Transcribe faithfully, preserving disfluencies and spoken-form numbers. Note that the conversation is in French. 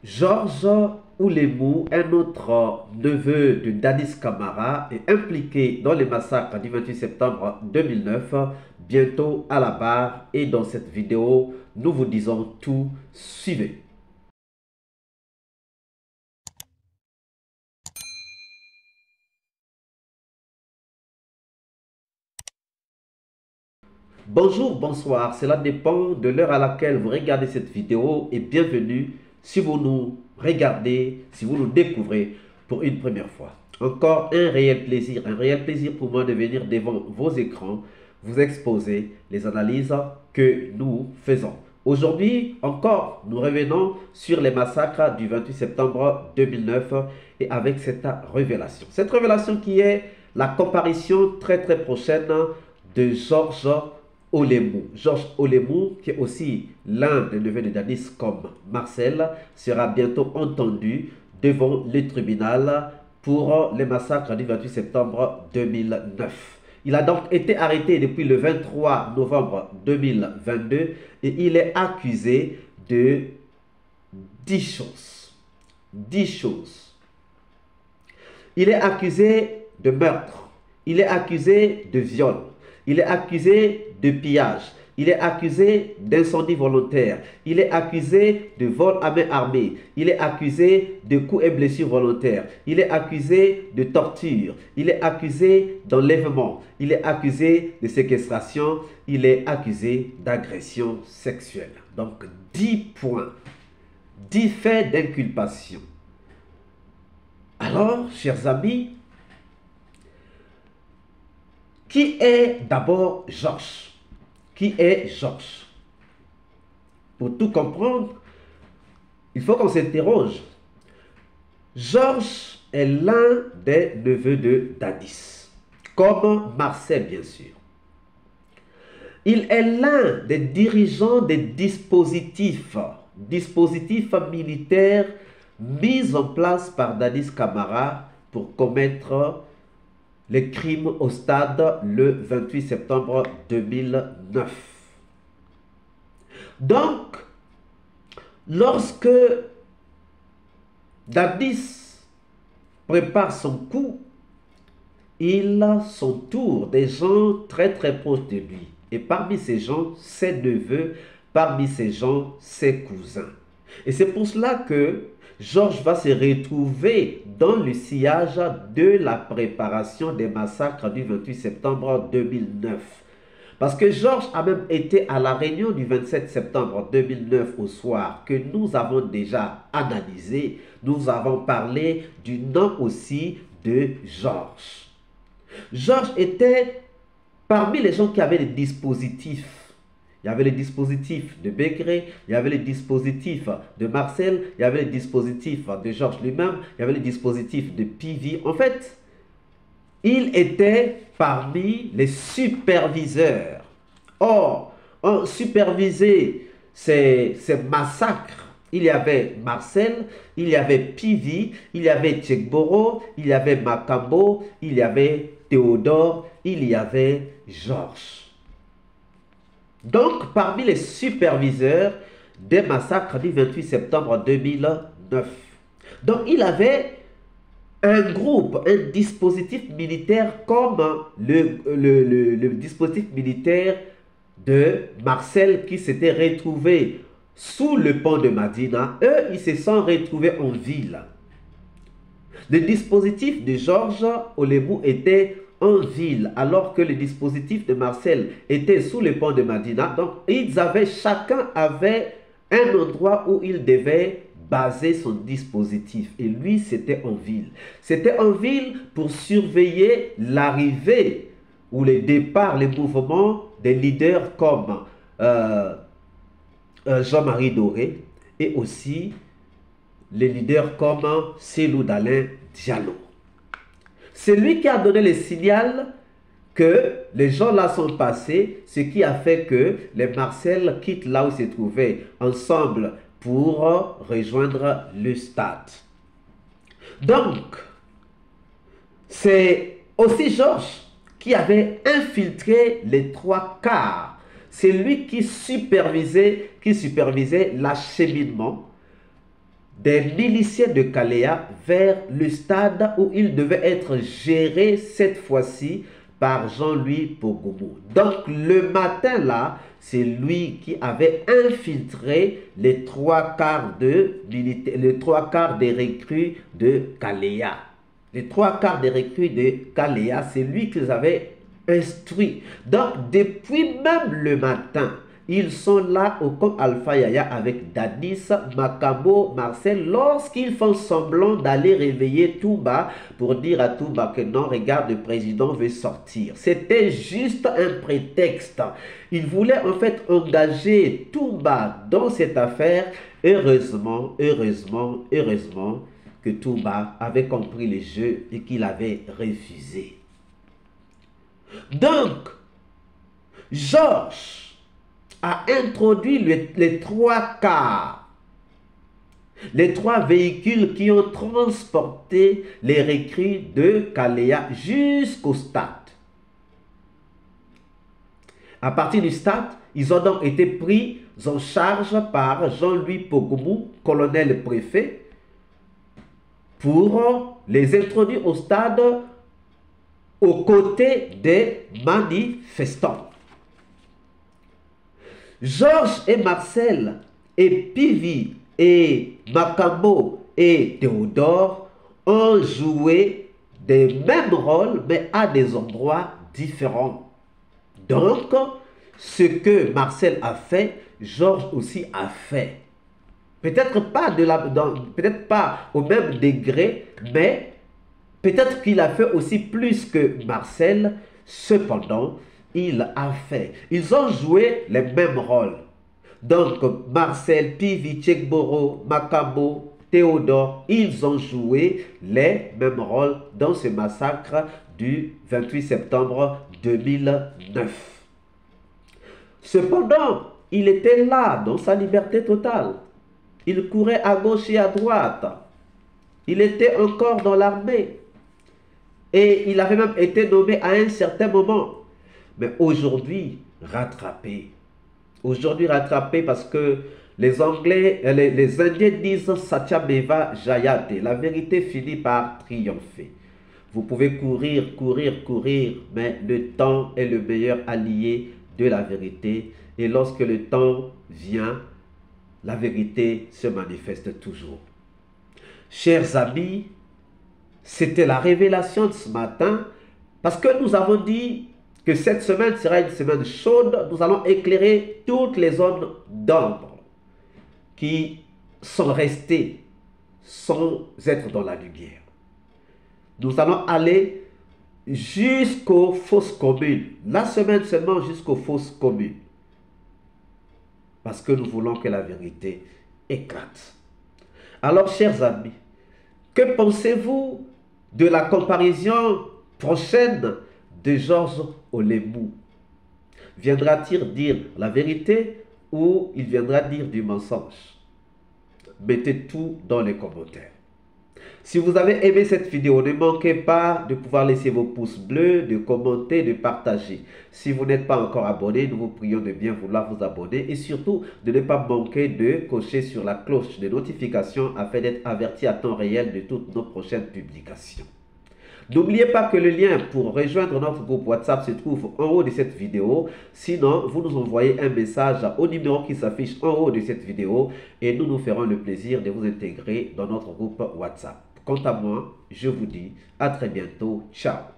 Georges Oulemou, un autre neveu de Dadis Camara, est impliqué dans les massacres du vingt-huit septembre deux mille neuf, bientôt à la barre. Et dans cette vidéo, nous vous disons tout. Suivez. Bonjour, bonsoir, cela dépend de l'heure à laquelle vous regardez cette vidéo et bienvenue si vous nous regardez, si vous nous découvrez pour une première fois. Encore un réel plaisir, un réel plaisir pour moi de venir devant vos écrans, vous exposer les analyses que nous faisons. Aujourd'hui encore, nous revenons sur les massacres du vingt-huit septembre deux mille neuf et avec cette révélation. Cette révélation qui est la comparution très très prochaine de Georges Oulemou. Georges Oulemou, qui est aussi l'un des neveux de Dadis comme Marcel, sera bientôt entendu devant le tribunal pour les massacres du vingt-huit septembre deux mille neuf. Il a donc été arrêté depuis le vingt-trois novembre deux mille vingt-deux et il est accusé de dix choses. dix choses. Il est accusé de meurtre. Il est accusé de viol. Il est accusé de pillage. Il est accusé d'incendie volontaire. Il est accusé de vol à main armée. Il est accusé de coups et blessures volontaires. Il est accusé de torture. Il est accusé d'enlèvement. Il est accusé de séquestration. Il est accusé d'agression sexuelle. Donc, dix points. dix faits d'inculpation. Alors, chers amis, qui est d'abord Georges? Qui est Georges? Pour tout comprendre, il faut qu'on s'interroge. Georges est l'un des neveux de Dadis, comme Marcel bien sûr. Il est l'un des dirigeants des dispositifs, dispositifs militaires mis en place par Dadis Camara pour commettre les crimes au stade le vingt-huit septembre deux mille neuf. Donc, lorsque Dadis prépare son coup, il s'entoure des gens très très proches de lui. Et parmi ces gens, ses neveux, parmi ces gens, ses cousins. Et c'est pour cela que Georges va se retrouver dans le sillage de la préparation des massacres du vingt-huit septembre deux mille neuf. Parce que Georges a même été à la réunion du vingt-sept septembre deux mille neuf au soir que nous avons déjà analysé. Nous avons parlé du nom aussi de Georges. Georges était parmi les gens qui avaient des dispositifs. Il y avait les dispositifs de Begré, il y avait les dispositifs de Marcel, il y avait les dispositifs de Georges lui-même, il y avait les dispositifs de Pivi. En fait, il était parmi les superviseurs. Or, on supervisait ces, ces massacres. Il y avait Marcel, il y avait Pivi, il y avait Tchekboro, il y avait Makambo, il y avait Théodore, il y avait Georges. Donc, parmi les superviseurs des massacres du vingt-huit septembre deux mille neuf. Donc, il avait un groupe, un dispositif militaire comme le, le, le, le dispositif militaire de Marcel qui s'était retrouvé sous le pont de Madina. Eux, ils se sont retrouvés en ville. Le dispositif de Georges Oulemou était en ville, alors que le dispositif de Marcel était sous le pont de Madina. Donc, ils avaient, chacun avait un endroit où il devait baser son dispositif. Et lui, c'était en ville. C'était en ville pour surveiller l'arrivée ou le départ, les mouvements des leaders comme euh, euh, Jean-Marie Doré et aussi les leaders comme Cellou Dalein Diallo. C'est lui qui a donné le signal que les gens là sont passés, ce qui a fait que les Marcel quittent là où ils se trouvaient ensemble pour rejoindre le stade. Donc, c'est aussi Georges qui avait infiltré les trois quarts. C'est lui qui supervisait, qui supervisait l'acheminement des miliciens de Kaléa vers le stade où il devait être géré cette fois-ci par Jean-Louis Pogomou. Donc le matin là, c'est lui qui avait infiltré les trois quarts de les trois quarts des recrues de Kaléa. Les trois quarts des recrues de Kaléa, c'est lui qui les avait instruits. Donc depuis même le matin, ils sont là au camp Alpha Yaya avec Dadis, Makambo, Marcel, lorsqu'ils font semblant d'aller réveiller Touba pour dire à Touba que non, regarde, le président veut sortir. C'était juste un prétexte. Ils voulaient en fait engager Touba dans cette affaire. Heureusement, heureusement, heureusement que Touba avait compris le jeu et qu'il avait refusé. Donc, Georges a introduit les, les trois quarts, les trois véhicules qui ont transporté les recrues de Kaléa jusqu'au stade. À partir du stade, ils ont donc été pris en charge par Jean-Louis Pogomou, colonel préfet, pour les introduire au stade aux côtés des manifestants. Georges et Marcel et Pivi et Makambo et Théodore ont joué des mêmes rôles mais à des endroits différents. Donc, ce que Marcel a fait, Georges aussi a fait. Peut-être pas, de la, peut-être pas au même degré, mais peut-être qu'il a fait aussi plus que Marcel. Cependant, il a fait. Ils ont joué les mêmes rôles. Donc, Marcel, Pivi, Tchekboro, Makambo, Théodore, ils ont joué les mêmes rôles dans ce massacre du vingt-huit septembre deux mille neuf. Cependant, il était là dans sa liberté totale. Il courait à gauche et à droite. Il était encore dans l'armée. Et il avait même été nommé à un certain moment. Mais aujourd'hui, rattrapé. Aujourd'hui, rattrapé parce que les Anglais, les, les Indiens disent Satyameva Jayate. La vérité finit par triompher. Vous pouvez courir, courir, courir, mais le temps est le meilleur allié de la vérité. Et lorsque le temps vient, la vérité se manifeste toujours. Chers amis, c'était la révélation de ce matin parce que nous avons dit que cette semaine sera une semaine chaude. Nous allons éclairer toutes les zones d'ombre qui sont restées sans être dans la lumière. Nous allons aller jusqu'aux fausses communes. La semaine seulement jusqu'aux fausses communes. Parce que nous voulons que la vérité éclate. Alors, chers amis, que pensez-vous de la comparaison prochaine de Georges Olémou? Viendra-t-il dire la vérité ou il viendra dire du mensonge? Mettez tout dans les commentaires. Si vous avez aimé cette vidéo, ne manquez pas de pouvoir laisser vos pouces bleus, de commenter, de partager. Si vous n'êtes pas encore abonné, nous vous prions de bien vouloir vous abonner et surtout de ne pas manquer de cocher sur la cloche de notification afin d'être averti à temps réel de toutes nos prochaines publications. N'oubliez pas que le lien pour rejoindre notre groupe WhatsApp se trouve en haut de cette vidéo. Sinon, vous nous envoyez un message au numéro qui s'affiche en haut de cette vidéo et nous nous ferons le plaisir de vous intégrer dans notre groupe WhatsApp. Quant à moi, je vous dis à très bientôt. Ciao.